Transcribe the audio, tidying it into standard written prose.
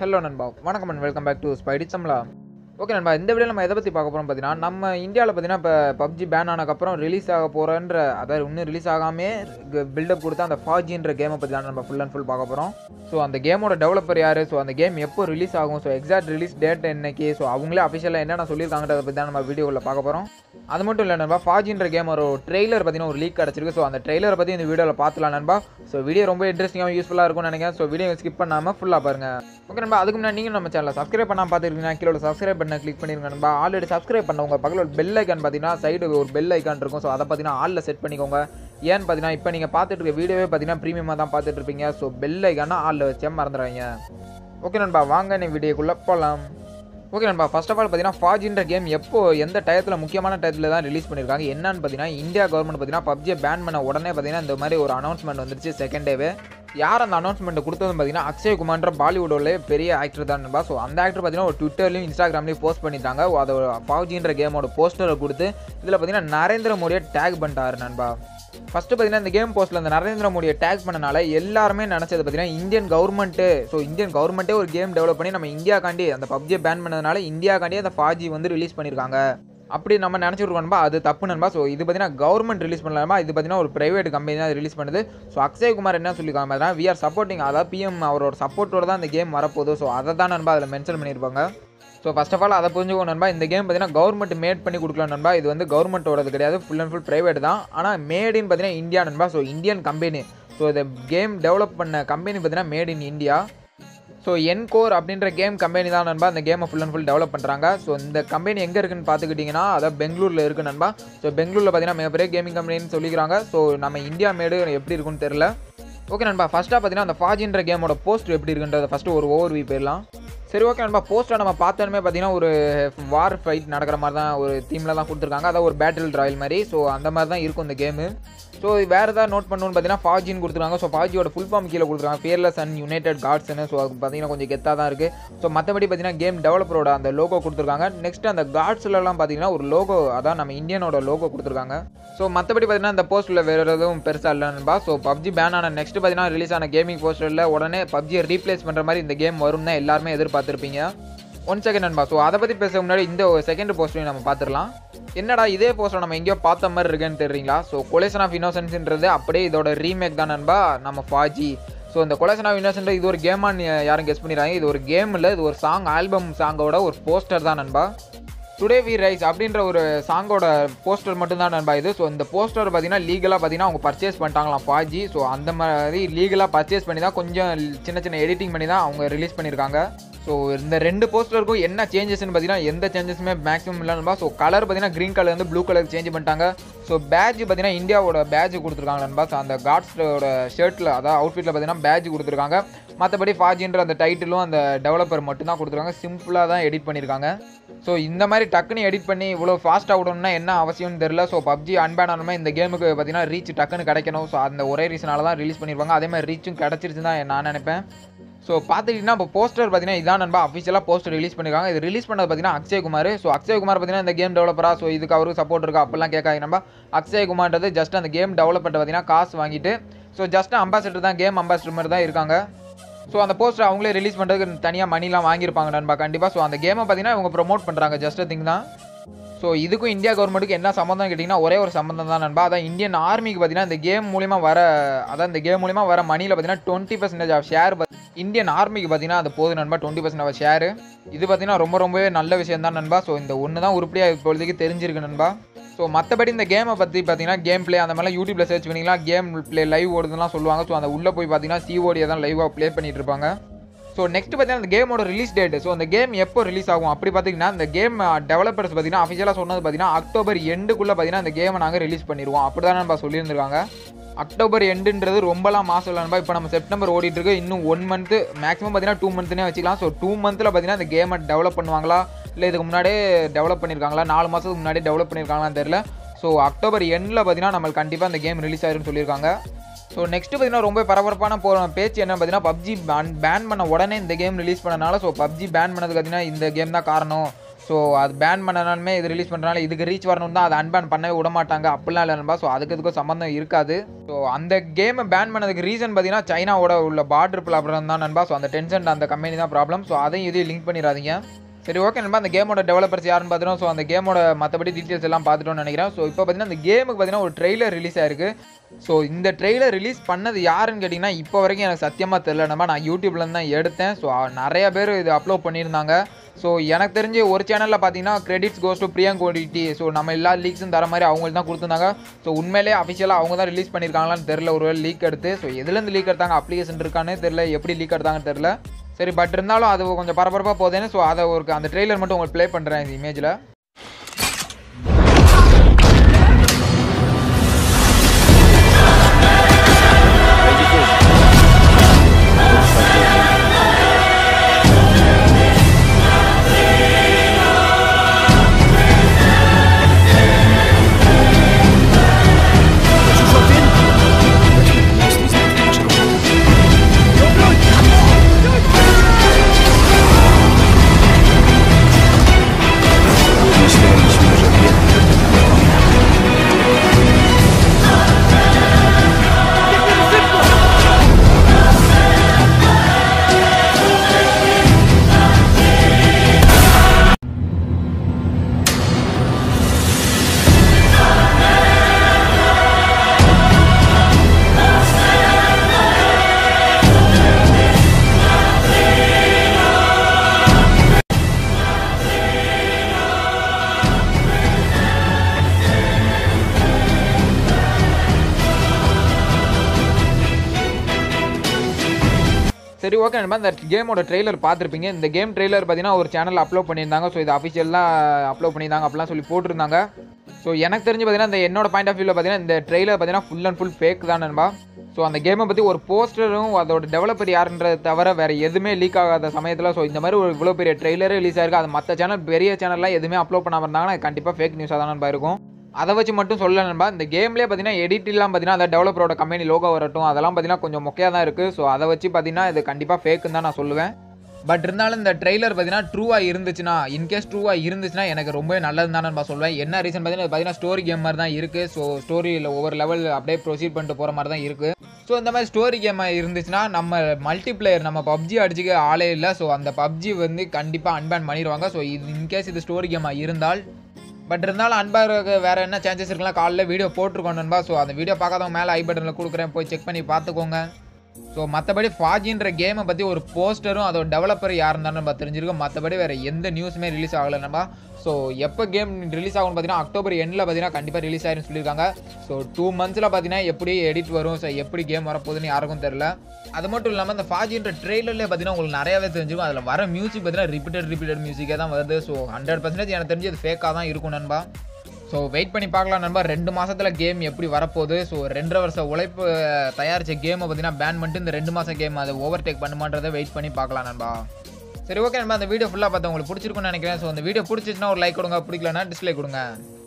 Hello நண்பா வணக்கம் and welcome back to SPIDYTAMIZHA. Okay நண்பா இந்த வீடியோல நம்ம எதை பத்தி பார்க்க போறோம் பாத்தீங்கன்னா நம்ம இந்தியால பாத்தீங்கன்னா இப்ப PUBG பேன் ஆனதுக்கு அப்புறம் ரிலீஸ் ஆக போறன்ற அதாவது இன்னும் ரிலீஸ் ஆகாமே பில்ட் அப் கொடுத்த அந்த Fau-G ன்ற கேமை பத்தி தான் நம்ம ஃபுல் அண்ட் ஃபுல் பார்க்க போறோம். சோ அந்த கேமோட டெவலப்பர் யாரு, சோ அந்த கேம் எப்போ ரிலீஸ் ஆகும், சோ எக்ஸாக்ட் ரிலீஸ் டேட் என்னைக்கு, சோ அவங்களே அபிஷியலா என்னென்ன சொல்லிருக்காங்கன்றத பத்தி தான் நம்ம வீடியோல பார்க்க போறோம். அது மட்டும் இல்ல நண்பா Fau-G ன்ற கேம் ஒரு ட்ரெய்லர் பத்தின ஒரு லீக் கிடைச்சிருக்கு. சோ அந்த ட்ரெய்லரை பத்தி இந்த வீடியோல பார்த்துலாம் நண்பா. சோ வீடியோ ரொம்ப இன்ட்ரஸ்டிங்கா யூஸ்ஃபுல்லா இருக்கும்னு நினைக்கிறேன். சோ வீடியோ ஸ்கிப் பண்ணாம ஃபுல்லா பாருங்க. ஓகே நண்பா அதுக்கு முன்னாடி நீங்க நம்ம சேனலை சப்ஸ்கிரைப் பண்ணாம பாத்துக்கிட்டீங்கன்னா கீழ சப்ஸ்கிரைப் பண்ண கிளிக் பண்ணிருங்க நண்பா. ஆல்ரெடி சப்ஸ்கிரைப் பண்ணவங்க பக்கத்துல ஒரு பெல் ஐகான் பாத்தீங்கன்னா சைடு ஒரு பெல் ஐகான் இருக்கும். சோ அதை பாத்தீங்கன்னா ஆல்ல செட் பண்ணிக்கோங்க. ஏன்னு பாத்தீங்கன்னா இப்போ நீங்க பார்த்துட்டு இருக்க வீடியோவே பாத்தீங்கன்னா பிரீமியமா தான் பார்த்துட்டு இருப்பீங்க. சோ பெல் ஐகானை ஆல்ல வச்சே மறந்துடாதீங்க. ஓகே நண்பா வாங்க நீ வீடியோக்குள்ள போலாம். ஓகே நண்பா ஃபர்ஸ்ட் ஆஃப் ஆல் பார்த்தீங்கன்னா Fau-G ன்ற கேம் எப்போ எந்த டயத்தில் முக்கியமான டயத்தில் தான் ரிலீஸ் பண்ணியிருக்காங்க என்னன்னு பார்த்தீங்கன்னா இந்தியா கவர்மெண்ட் பார்த்தீங்கன்னா PUBG பேன் பண்ண உடனே பார்த்தீங்கன்னா இந்த மாதிரி ஒரு அனௌன்ஸ்மெண்ட் வந்துருச்சு செகண்ட் டேவே. யார் அந்த அனௌன்ஸ்மெண்ட் கொடுத்ததுன்னு பார்த்தீங்கன்னா அக்ஷய் குமார்ன்ற பாலிவுட்டோட பெரிய ஆக்டர் தான் நண்பா. ஸோ அந்த ஆக்டர் பார்த்தீங்கன்னா ஒரு ட்விட்டர்லையும் இன்ஸ்டாகிராம்லையும் போஸ்ட் பண்ணிட்டாங்க. அதை Fau-G ன்ற கேமோட போஸ்டரை கொடுத்து இதில் பார்த்தீங்கன்னா நரேந்திர மோடியை டேக் பண்ணிட்டாரு நண்பா. ஃபர்ஸ்ட் பார்த்தீங்கன்னா இந்த கேம் போஸ்ட்டில் இந்த நரேந்திர மோடியை டேக் பண்ணனால எல்லாருமே நினச்சது பார்த்தீங்கன்னா இந்தியன் கவர்மெண்ட்டே ஒரு கேம் டெவலப் பண்ணி நம்ம இந்தியாக்காண்டி அந்த PUBG பேன் பண்ணதுனால இந்தியாக்காண்டி அந்த Fau-G வந்து ரிலீஸ் பண்ணியிருக்காங்க அப்படி நம்ம நினச்சிருக்கோம்பா. அது தப்பு நண்பா. ஸோ இது பார்த்தீங்கன்னா கவர்மெண்ட் ரிலீஸ் பண்ணலாமா, இது பார்த்தீங்கன்னா ஒரு பிரைவேட் கம்பெனி தான் ரிலீஸ் பண்ணுது. ஸோ அக்ஷய் குமார் என்ன சொல்லியிருக்காங்க பார்த்தீங்கன்னா வி ஆர் சப்போர்ட்டிங், அதாவது PM அவரோட சப்போர்ட்டோட தான் இந்த கேம் வரப்போகுது. ஸோ அதை தான் நண்பா அதில் மென்ஷன் பண்ணியிருப்பாங்க. ஸோ ஃபர்ஸ்ட் ஆஃப் ஆல் அதை புரிஞ்சுக்கோ நண்பா. இந்த கேம் பார்த்தீங்கன்னா கவர்மெண்ட் மேட் பண்ணி கொடுக்கலாம் நண்பா. இது வந்து கவர்மெண்ட்டோடது கிடையாது, ஃபுல் அண்ட் ஃபுல் பிரைவேட் தான். ஆனால் மேடின்னு பார்த்தீங்கன்னா இந்தியா நண்பா. So Indian company. ஸோ இந்த கேம் டெவலப் பண்ண கம்பெனி பார்த்தீங்கன்னா made in India. So encore அப்படின்ற கேம் கம்பெனி தான் நண்பா இந்த கேமை ஃபுல் அண்ட் ஃபுல் டெவலப் பண்ணுறாங்க. ஸோ இந்த கம்பெனி எங்கே இருக்குன்னு பார்த்துக்கிட்டிங்கன்னா அதாவது பெங்களூரில் இருக்குது நண்பா. ஸோ பெங்களூரில் பார்த்தீங்கன்னா மிகப்பெரிய கேமிங் கம்பெனின்னு சொல்லிக்கிறாங்க. ஸோ நம்ம இந்தியா மேடு எப்படி இருக்குன்னு தெரியல. ஓகே நண்பா ஃபர்ஸ்ட்டாக பார்த்தீங்கன்னா அந்த Fau-G ன்ற கேமோட போஸ்ட் எப்படி இருக்குன்றத ஃபஸ்ட்டு ஒரு ஓவர்வியூ போயிடலாம். சரி ஓகே நண்பா போஸ்ட்டை நம்ம பார்த்தோன்னே பார்த்தீங்கன்னா ஒரு வார் ஃபைட் நடக்கிற மாதிரி தான் ஒரு தீமில் தான் கொடுத்துருக்காங்க. அதாவது ஒரு பேட்டில் ராயல் மாதிரி. ஸோ அந்த மாதிரி தான் இருக்கும் இந்த கேமு. ஸோ வேறு ஏதாவது நோட் பண்ணணும்னு பார்த்தீங்கன்னா Fau-Gன்னு கொடுத்துருக்காங்க. ஸோ Fau-Gயோட ஃபுல் ஃபார்ம் கீழே கொடுத்துருக்காங்க ஃபியர்லெஸ் அண்ட் யுனைடெட் காட்ஸ்னு. ஸோ அது பார்த்தீங்கன்னா கொஞ்சம் கெத்தாக தான் இருக்குது. ஸோ மற்றபடி பார்த்தீங்கன்னா கேம் டெவலப்பரோட அந்த லோகோ கொடுத்துருக்காங்க. நெக்ஸ்ட் அந்த காட்ஸ்லாம் பார்த்தீங்கன்னா ஒரு லோகோ, அதான் நம்ம இந்தியனோட லோகோ கொடுத்துருக்காங்க. ஸோ மற்றபடி பார்த்தீங்கன்னா இந்த போஸ்ட்டில் வேறு எதுவும் பெருசாக இல்லை நண்பா. ஸோ PUBG பேன் ஆன நெக்ஸ்ட் பார்த்தீங்கன்னா ரிலீஸ் ஆன கேமிங் போஸ்டரில் உடனே PUBGயை ரீப்ளேஸ் பண்ணுற மாதிரி இந்த கேம் வரும் தான் எல்லாருமே எதிர்பார்த்துருப்பீங்க. 1 செகண்ட் நண்பா. ஸோ அதை பற்றி பேச முன்னாடி இந்த செகண்ட் போஸ்ட்லையும் நம்ம பார்த்துடலாம். என்னடா இதே போஸ்டர் நம்ம எங்கேயோ பார்த்த மாதிரி இருக்குன்னு தெரியுங்களா. ஸோ கொலேஷன் ஆஃப் இன்னோசன்ஸ்ன்றது அப்படியே இதோட ரீமேக் தான் நண்பா நம்ம Fau-G. ஸோ இந்த கொலேஷன் ஆஃப் இன்னோசன்ஸ் இது ஒரு கேமான்னு யாரும் கெஸ் பண்ணிடுறாங்க. இது ஒரு கேம் இல்லை, இது ஒரு ஆல்பம் சாங்கோட ஒரு போஸ்டர் தான் நண்பா. டுடே வி ரைஸ் அப்படின்ற ஒரு சாங்கோட போஸ்டர் மட்டும்தான் நண்பா இது. ஸோ இந்த போஸ்டர் பார்த்தீங்கன்னா லீகலாக பார்த்தீங்கன்னா அவங்க பர்ச்சேஸ் பண்ணிட்டாங்களாம் Fau-G. ஸோ அந்த மாதிரி லீகலாக பர்ச்சேஸ் பண்ணி தான் கொஞ்சம் சின்ன எடிட்டிங் பண்ணி தான் அவங்க ரிலீஸ் பண்ணியிருக்காங்க. ஸோ இந்த ரெண்டு போஸ்டருக்கும் என்ன சேஞ்சஸ்ன்னு பார்த்தீங்கன்னா எந்த சேஞ்சஸுமே மேக்ஸிமம் இல்லை நண்பா. ஸோ கலர் பார்த்தீங்கன்னா க்ரீன் கலர் வந்து ப்ளூ கலருக்கு சேஞ்ச் பண்ணிட்டாங்க. ஸோ பேட்ஜ் பார்த்தீங்கன்னா இந்தியாவோட பேட்ஜ் கொடுத்துருக்காங்க நண்பா. ஸோ அந்த காட்ஸோட ஷர்ட்டில் அதாவது அவுட்ஃபிட்டில் பார்த்தீங்கன்னா பேட்ஜ் கொடுத்துருக்காங்க. மற்றபடி Fau-Gன்ற அந்த டைட்டிலும் அந்த டெவலப்பர் மட்டும் தான் கொடுத்துருக்காங்க. சிம்பிளாக தான் எடிட் பண்ணியிருக்காங்க. ஸோ இந்த மாதிரி டக்குன்னு எடிட் பண்ணி இவ்வளோ ஃபாஸ்ட்டாக விடணும்னா என்ன அவசியம்னு தெரியல. ஸோ PUBG அன்பேன் ஆனமே இந்த கேமுக்கு பார்த்தீங்கன்னா ரீச் டக்குன்னு கிடைக்கணும். ஸோ அந்த ஒரே ரீசனால தான் ரிலீஸ் பண்ணியிருப்பாங்க. அதே மாதிரி ரீச்சும் கிடச்சிருச்சு தான் நான் நினைப்பேன். ஸோ பார்த்துக்கிட்டிங்கன்னா இப்போ போஸ்டர் பார்த்தீங்கன்னா இதான் நண்பா அஃபிஷியலாக போஸ்டர் ரிலீஸ் பண்ணியிருக்காங்க. இது ரிலீஸ் பண்ணது பார்த்தீங்கன்னா அக்ஷய் குமார். ஸோ அக்ஷய் குமார் பார்த்தீங்கன்னா இந்த கேம் டெவலப்பரா, ஸோ இதுக்கு அவருக்கு சப்போர்ட் இருக்கா அப்படிலாம் கேட்காங்க நண்பா. அக்ஷய் குமார்ன்றது ஜஸ்ட் அந்த கேம் டெவலப்பர்ட்ட பார்த்தீங்கன்னா காசு வாங்கிட்டு ஸோ ஜஸ்ட் அம்பாசிடர் தான், கேம் அம்பாசிடர் மாதிரி தான் இருக்காங்க. ஸோ அந்த போஸ்டர் அவங்களே ரிலீஸ் பண்ணுறதுக்கு தனியாக மணிலாம் வாங்கியிருப்பாங்க நண்பா கண்டிப்பாக. ஸோ அந்த கேமை பார்த்தீங்கன்னா இவங்க ப்ரொமோட் பண்ணுறாங்க ஜஸ்ட் திங் தான். ஸோ இதுக்கும் இந்தியா கவர்மெண்ட்டுக்கு என்ன சம்மந்தம் கேட்டிங்கன்னா ஒரே ஒரு சம்மந்தம் தான் நண்பா. அதான் இந்தியன் ஆர்மிக்கு பார்த்தீங்கன்னா இந்த கேம் மூலிமா வர மணியில் பார்த்தீங்கன்னா 20% ஆஃப் ஷேர் இந்தியன் ஆர்மிக்கு பார்த்தீங்கன்னா அது போகுது நண்பா. 20% ஆஃப் ஷேரு இது பார்த்தீங்கன்னா ரொம்பவே நல்ல விஷயம் தான் நண்பா. ஸோ இந்த ஒன்று தான் உருப்படியாக இப்போதைக்கு தெரிஞ்சிருக்கு நண்பா. ஸோ மற்றபடி இந்த கேமை பற்றி பார்த்தீங்கன்னா கேம் பிளே அந்த மாதிரிலாம் யூடியூப்பில் சர்ச் பண்ணிக்கலாம். கேம் பிளே லைவ் ஓடுதுலாம் சொல்லுவாங்க. ஸோ அந்த உள்ளே போய் பார்த்தீங்கன்னா COD தான் லைவாக ப்ளே பண்ணிட்டு இருப்பாங்க. ஸோ நெக்ஸ்ட் பார்த்தீங்கன்னா இந்த கேமோட ரிலீஸ் டேட். ஸோ அந்த கேம் எப்போ ரிலீஸ் ஆகும் அப்படி பார்த்தீங்கன்னா இந்த கேம் டெவலப்பர்ஸ் பார்த்தீங்கன்னா அஃபிஷியலாக சொன்னது பார்த்தீங்கன்னா அக்டோபர் எண்டுக்குள்ளே பார்த்தீங்கன்னா இந்த கேமை நாங்கள் ரிலீஸ் பண்ணிடுவோம் அப்படி தான் நம்ம சொல்லியிருந்திருக்காங்க. அக்டோபர் எண்டுன்றது ரொம்பலாம் மாதம் இல்லை நண்பா. இப்போ நம்ம செப்டம்பர் ஓடிட்டு இருக்கு. இன்னும் 1 மந்த் மேக்ஸிமம் பார்த்தீங்கன்னா 2 மந்த்னே வச்சுக்கலாம். ஸோ 2 மந்த்தில் பார்த்தீங்கன்னா இந்த கேமை டெவலப் பண்ணுவாங்களா இல்லை இதுக்கு முன்னாடியே டெவலப் பண்ணியிருக்காங்களா, 4 மாதத்துக்கு முன்னாடியே டெவலப் பண்ணியிருக்காங்களான்னு தெரியல. ஸோ அக்டோபர் எண்டில் பார்த்தீங்கன்னா நம்மளுக்கு கண்டிப்பாக இந்த கேம் ரிலீஸ் ஆயிருன்னு சொல்லியிருக்காங்க. ஸோ நெக்ஸ்ட் பார்த்தீங்கன்னா ரொம்ப பரபரப்பான பேச்சு என்ன பார்த்தீங்கன்னா PUBG பேன் பண்ண உடனே இந்த கேம் ரிலீஸ் பண்ணனால ஸோ PUBG பேன் பண்ணதுக்கு பார்த்தீங்கன்னா இந்த கேம் தான் காரணம். ஸோ ஸோ அது பேன் பண்ணனாலுமே இது ரிலீஸ் பண்ணுறனால இதுக்கு ரீச் வரணும் தான் அதை அன்பேன் பண்ணவே விட மாட்டாங்க அப்படிலாம் இல்லை நண்பா. ஸோ அதுக்கும் சம்மந்தம் இருக்காது. ஸோ அந்த கேமை பேன் பண்ணதுக்கு ரீசன் பார்த்தீங்கன்னா சைனாவோட உள்ள பார்டர் ப்ராப்ளம் தான் நண்பா. ஸோ அந்த டென்ஷன் அந்த கம்பெனி தான் ப்ராப்ளம். ஸோ அதையும் இதையும் லிங்க் பண்ணிடாதீங்க. சரி ஓகே நண்பா, அந்த கேமோட டெவலப்பர்ஸ் யாருன்னு பார்த்துட்டோம். ஸோ அந்த கேமோட மற்றபடி டீட்டெயில்ஸ் எல்லாம் பார்த்துட்டோம்னு நினைக்கிறேன். ஸோ இப்போ பார்த்தீங்கன்னா அந்த கேமுக்கு பார்த்தீங்கன்னா ஒரு ட்ரெய்லர் ரிலீஸ் ஆயிருக்கு. ஸோ இந்த ட்ரெய்லர் ரிலீஸ் பண்ணது யாருன்னு கேட்டிங்கன்னா இப்போ வரைக்கும் எனக்கு சத்தியமாக தெரியல நண்பா. நான் யூடியூப்லேருந்து தான் எடுத்தேன். ஸோ நிறைய பேர் இது அப்லோட் பண்ணியிருந்தாங்க. ஸோ எனக்கு தெரிஞ்சு ஒரு சேனலில் பார்த்தீங்கன்னா credits goes to Priyanka OTT. So நம்ம எல்லா லீக்ஸும் தர மாதிரி அவங்களுக்கு தான் கொடுத்துருந்தாங்க. ஸோ உண்மையிலே அஃபிஷியலாக அவங்க தான் ரிலீஸ் பண்ணியிருக்காங்களான்னு தெரில. ஒரு லீக் எடுத்து ஸோ எதுலேருந்து லீக் எடுத்தாங்க, அப்ளிகேஷன் இருக்கான்னு தெரில, எப்படி லீக் எடுத்தாங்கன்னு தெரில. சரி பட் இருந்தாலும் அது கொஞ்சம் பரபரப்பாக போகுதுன்னு ஸோ அதை ஒரு அந்த ட்ரெய்லர் மட்டும் உங்களுக்கு ப்ளே பண்ணுறேன் இந்த இமேஜில். சரி ஓகே நண்பா, இந்த கேமோட ட்ரெய்லர் பார்த்துருப்பீங்க. இந்த கேம் ட்ரெய்லர் பார்த்தீங்கன்னா ஒரு சேனல் அப்லோட் பண்ணியிருந்தாங்க. ஸோ இது அஃபிஷியலாக அப்லோட் பண்ணியிருந்தாங்க அப்படிலாம் சொல்லி போட்டிருந்தாங்க. ஸோ எனக்கு தெரிஞ்சு பார்த்தீங்கன்னா இந்த என்னோட பாயிண்ட் ஆஃப் வியூவில் பார்த்தீங்கன்னா இந்த ட்ரெய்லர் பார்த்தீங்கன்னா ஃபுல் அண்ட் ஃபுல் ஃபேக் தான் நண்பா. ஸோ அந்த கேமை பற்றி ஒரு போஸ்டரும் அதோட டெவலப்பர் யாருன்றதை தவிர வேறு எதுவுமே லீக் ஆகாத சமயத்தில் ஸோ இந்த மாதிரி ஒரு இவ்வளோ பெரிய ட்ரெய்லரே ரிலீஸ் ஆயிருக்கு. அது மற்ற சேனல் பெரிய சேனல்லாம் எதுவுமே அப்லோட் பண்ணாமல் இருந்தாங்கன்னா கண்டிப்பாக ஃபேக் நியூஸாக தான் நண்பா இருக்கும். அதை வச்சு மட்டும் சொல்ல நண்பா. இந்த கேம்லேயே பார்த்தீங்கன்னா எடிட்லாம் பார்த்தீங்கன்னா அந்த டெவலப்பரோட கம்பெனி லோகோ வரட்டும் அதெல்லாம் பார்த்தீங்கன்னா கொஞ்சம் மொக்கையாக தான் இருக்குது. ஸோ அதை வச்சு பார்த்தீங்கன்னா இது கண்டிப்பாக ஃபேக்குன்னு தான் நான் சொல்லுவேன். பட் இருந்தாலும் இந்த ட்ரெய்லர் பார்த்தீங்கன்னா ட்ரூவாக இருந்துச்சுன்னா, இன்கேஸ் ட்ரூவாக இருந்துச்சுன்னா எனக்கு ரொம்பவே நல்லது தான் நான் சொல்லுவேன். என்ன ரீசன் பார்த்தீங்கன்னா ஸ்டோரி கேம் மாதிரி தான் இருக்குது. ஸோ ஸ்டோரியில் ஒவ்வொரு லெவல் அப்படியே ப்ரொசீட் பண்ணிட்டு போகிற மாதிரி தான் இருக்குது. ஸோ இந்த மாதிரி ஸ்டோரி கேம் இருந்துச்சுன்னா நம்ம மல்டிப்ளேயர் நம்ம PUBG அடிச்சுக்க ஆளே இல்லை. ஸோ அந்த PUBG வந்து கண்டிப்பாக அன்பேன் பண்ணிடுவாங்க. ஸோ இது இன்கேஸ் இது ஸ்டோரி கேமாக இருந்தால். பட் இருந்தாலும் அன்பாருக்கு வேறு என்ன சான்சஸ் இருக்கலாம். காலையில் வீடியோ போட்டிருக்கோம் நண்பா. ஸோ அந்த வீடியோ பார்க்காதவங்க மேலே ஐ பட்டனில் கொடுக்குறேன், போய் செக் பண்ணி பார்த்துக்கோங்க. ஸோ மற்றபடி Fau-Gன்ற கேமை பற்றி ஒரு போஸ்டரும் அதோட டெவலப்பர் யாருன்னு தான் நம்ம தெரிஞ்சிருக்கோம். மற்றபடி வேறு எந்த நியூஸுமே ரிலீஸ் ஆகலை நண்பா. ஸோ எப்போ கேம் ரிலீஸ் ஆகும்னு பார்த்தீங்கன்னா அக்டோபர் எண்டில் பார்த்தீங்கன்னா கண்டிப்பாக ரிலீஸ் ஆயிருன்னு சொல்லியிருக்காங்க. ஸோ 2 monthஸில் பார்த்தீங்கன்னா எப்படி எடிட் வரும், ஸோ எப்படி கேம் வரப்போகுதுன்னு யாருக்கும் தெரில. அது மட்டும் இல்லாமல் இந்த Fau-Gன்ற ட்ரெய்லர்லேயே பார்த்தீங்கன்னா உங்களுக்கு நிறையாவே தெரிஞ்சுக்கும். அதில் வர மியூசிக் பார்த்தீங்கன்னா ரிப்பீட்டட் மியூசிக்கே தான் வருது. ஸோ 100% எனக்கு தெரிஞ்சு இது ஃபேக்காக தான் இருக்கும் நண்பா. ஸோ வெயிட் பண்ணி பார்க்கலாம் நண்பா. 2 மாதத்தில் கேம் எப்படி வரப்போகுது. ஸோ 2.5 வருஷம் உழைப்பு தயாரித்த கேமை பார்த்தீங்கன்னா பேன் பண்ணிட்டு இந்த 2 மாதம் கேம் அதை ஓவர்டேக் பண்ணுமான்றதை வெயிட் பண்ணி பார்க்கலாம் நண்பா. சரி ஓகே நண்பா, அந்த வீடியோ ஃபுல்லாக பார்த்தா உங்களுக்கு பிடிச்சிருக்குன்னு நினைக்கிறேன். ஸோ அந்த வீடியோ பிடிச்சிச்சுன்னா ஒரு லைக் கொடுங்க, பிடிக்கலன்னா டிஸ்லைக் கொடுங்க.